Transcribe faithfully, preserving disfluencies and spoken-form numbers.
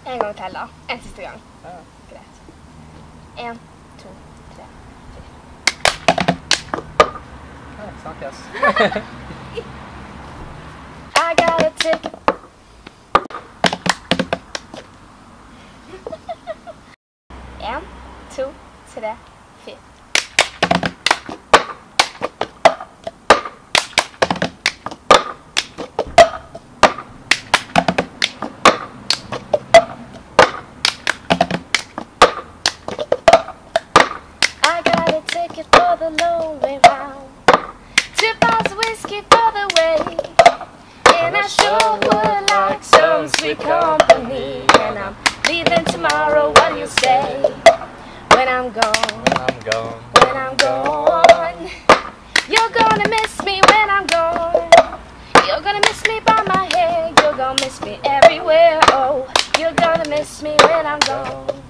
En gang til, da. En siste gang. Ja. Greit. En, to, tre, fire. Ja, snakkes. I got a ticket. En, to, tre, fire. Ticket for the long way round. Two bars of whiskey for the way. And I sure would like some sweet company. And I'm leaving tomorrow while you stay. When I'm gone, When I'm gone. when I'm gone, you're gonna miss me when I'm gone. You're gonna miss me by my hair. You're gonna miss me everywhere. Oh, you're gonna miss me when I'm gone.